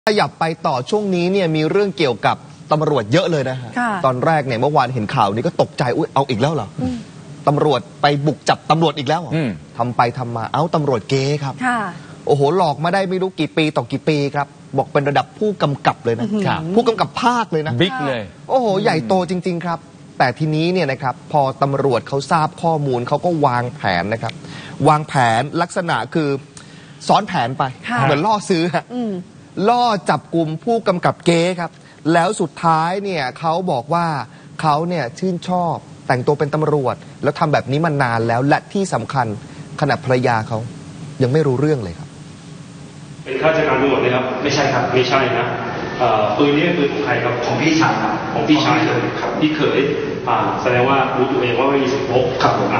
ขยับไปต่อช่วงนี้เนี่ยมีเรื่องเกี่ยวกับตำรวจเยอะเลยนะฮะตอนแรกเนี่ยเมื่อวานเห็นข่าวนี้ก็ตกใจอุ๊ยเอาอีกแล้วเหรอตำรวจไปบุกจับตำรวจอีกแล้วทำไปทำมาตำรวจเก๊ครับโอ้โหหลอกมาได้ไม่รู้กี่ปีต่อกี่ปีครับบอกเป็นระดับผู้กำกับเลยนะผู้กำกับภาคเลยนะบิ๊กเลยโอ้โหใหญ่โตจริงๆครับแต่ทีนี้เนี่ยนะครับพอตำรวจเขาทราบข้อมูลเขาก็วางแผนนะครับวางแผนลักษณะคือซ้อนแผนไปเหมือนล่อซื้อล่อจับกลุ่มผู้กำกับเก๊ครับแล้วสุดท้ายเนี่ยเขาบอกว่าเขาเนี่ยชื่นชอบแต่งตัวเป็นตำรวจแล้วทำแบบนี้มานานแล้วและที่สำคัญขณะภรรยาเขายังไม่รู้เรื่องเลยครับเป็นข้าราชการตำรวจเลยครับไม่ใช่ครับไม่ใช่นะปืนนี้เป็นปืนของใครครับของพี่ชายครับของพี่ชายเลยครับพี่เขยแสดงว่ารู้ตัวเองว่าไม่มีสิทธิ์พกครับผม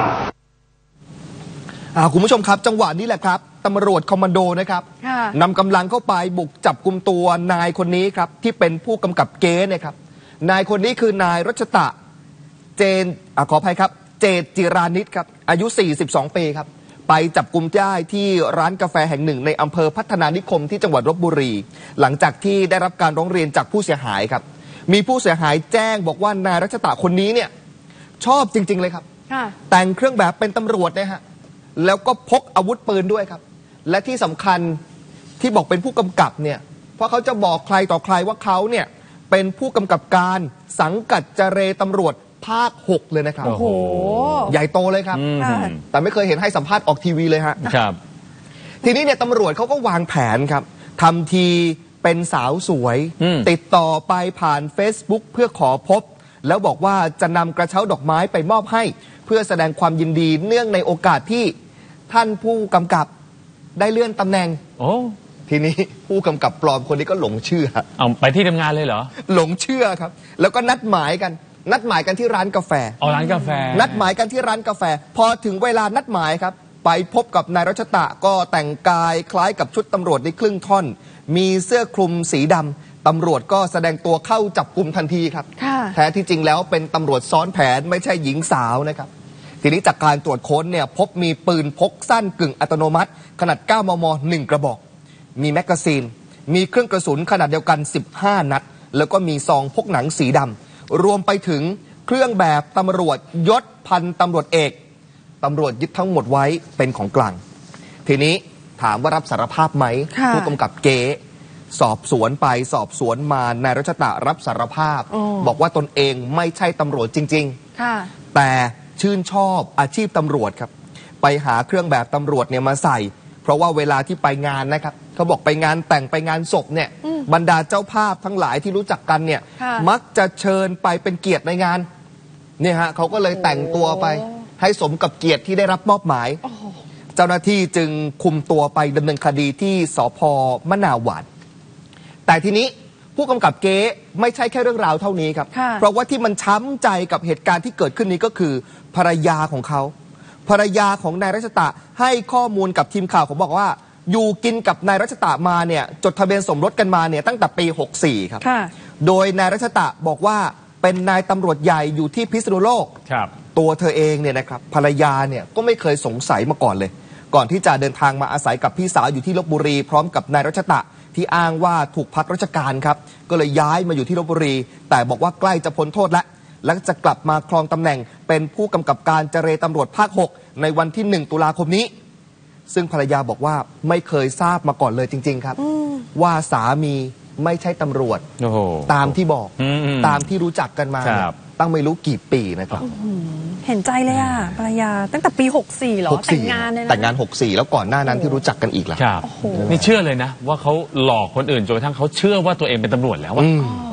คุณผู้ชมครับจังหวะนี้แหละครับตำรวจคอมมานโดนะครับนำกำลังเข้าไปบุกจับกุมตัวนายคนนี้ครับที่เป็นผู้กำกับเก๊นะครับนายคนนี้คือนายรัชตะเจนขออภัยครับเจตจิรานิชครับอายุ42ปีครับไปจับกุมได้ที่ร้านกาแฟแห่งหนึ่งในอำเภอพัฒนานิคมที่จังหวัดลพบุรีหลังจากที่ได้รับการร้องเรียนจากผู้เสียหายครับมีผู้เสียหายแจ้งบอกว่านายรัชตะคนนี้เนี่ยชอบจริงๆเลยครับแต่งเครื่องแบบเป็นตำรวจนะฮะแล้วก็พกอาวุธปืนด้วยครับและที่สำคัญที่บอกเป็นผู้กำกับเนี่ยเพราะเขาจะบอกใครต่อใครว่าเขาเนี่ยเป็นผู้กำกับการสังกัดเจรตำรวจภาค6เลยนะครับโอ้โหใหญ่โตเลยครับแต่ไม่เคยเห็นให้สัมภาษณ์ออกทีวีเลยฮะครับทีนี้เนี่ยตำรวจเขาก็วางแผนครับทำทีเป็นสาวสวยติดต่อไปผ่าน Facebook เพื่อขอพบแล้วบอกว่าจะนำกระเช้าดอกไม้ไปมอบให้เพื่อแสดงความยินดีเนื่องในโอกาสที่ท่านผู้กำกับได้เลื่อนตำแหน่งทีนี้ผู้กำกับปลอมคนนี้ก็หลงเชื่อเอาไปที่ทำงานเลยเหรอหลงเชื่อครับแล้วก็นัดหมายกันที่ร้านกาแฟร้านกาแฟนัดหมายกันที่ร้านกาแฟพอถึงเวลานัดหมายครับไปพบกับนายรัชตะก็แต่งกายคล้ายกับชุดตำรวจในครึ่งท่อนมีเสื้อคลุมสีดำตำรวจก็แสดงตัวเข้าจับกุมทันทีครับแท้ที่จริงแล้วเป็นตำรวจซ้อนแผนไม่ใช่หญิงสาวนะครับทีนี้จากการตรวจค้นเนี่ยพบมีปืนพกสั้นกึ่งอัตโนมัติขนาด 9 มม. 1 กระบอกมีแมกกาซีนมีเครื่องกระสุนขนาดเดียวกัน15 นัดแล้วก็มีซองพกหนังสีดำรวมไปถึงเครื่องแบบตำรวจยศพันตำรวจเอกตำรวจยึดทั้งหมดไว้เป็นของกลางทีนี้ถามว่ารับสารภาพไหมผู้กำกับเก๊สอบสวนไปสอบสวนมานายรัชตะรับสารภาพบอกว่าตนเองไม่ใช่ตำรวจจริงๆแต่ชื่นชอบอาชีพตำรวจครับไปหาเครื่องแบบตำรวจเนี่ยมาใส่เพราะว่าเวลาที่ไปงานนะครับเขาบอกไปงานแต่งไปงานศพเนี่ยบรรดาเจ้าภาพทั้งหลายที่รู้จักกันเนี่ยมักจะเชิญไปเป็นเกียรติในงานเนี่ยฮะเขาก็เลยแต่งตัวไปให้สมกับเกียรติที่ได้รับมอบหมายเจ้าหน้าที่จึงคุมตัวไปดำเนินคดีที่สภ.มะนาวหวานแต่ทีนี้ผู้กำกับเก๊ไม่ใช่แค่เรื่องราวเท่านี้ครับเพราะว่าที่มันช้ำใจกับเหตุการณ์ที่เกิดขึ้นนี้ก็คือภรรยาของเขาภรรยาของนายรัชตะให้ข้อมูลกับทีมข่าวผมบอกว่าอยู่กินกับนายรัชตะมาเนี่ยจดทะเบียนสมรสกันมาเนี่ยตั้งแต่ปี64ครับโดยนายรัชตะบอกว่าเป็นนายตำรวจใหญ่อยู่ที่พิษณุโลกตัวเธอเองเนี่ยนะครับภรรยาเนี่ยก็ไม่เคยสงสัยมาก่อนเลยก่อนที่จะเดินทางมาอาศัยกับพี่สาวอยู่ที่ลพบุรีพร้อมกับนายรัชตะที่อ้างว่าถูกพักราชการครับก็เลยย้ายมาอยู่ที่ลพบุรีแต่บอกว่าใกล้จะพ้นโทษแล้วและจะกลับมาครองตำแหน่งเป็นผู้กำกับการเจรตำรวจภาค6ในวันที่1 ตุลาคมนี้ซึ่งภรรยาบอกว่าไม่เคยทราบมาก่อนเลยจริงๆครับว่าสามีไม่ใช่ตำรวจตามที่บอกตามที่รู้จักกันมาตั้งไม่รู้กี่ปีนะครับเห็นใจเลยอ่ะภรรยาตั้งแต่ปี64เหรอแต่งงานเลยนะแต่งงาน64แล้วก่อนหน้านั้นที่รู้จักกันอีกล่ะนี่เชื่อเลยนะว่าเขาหลอกคนอื่นจนกระทั่งเขาเชื่อว่าตัวเองเป็นตำรวจแล้วอ่ะ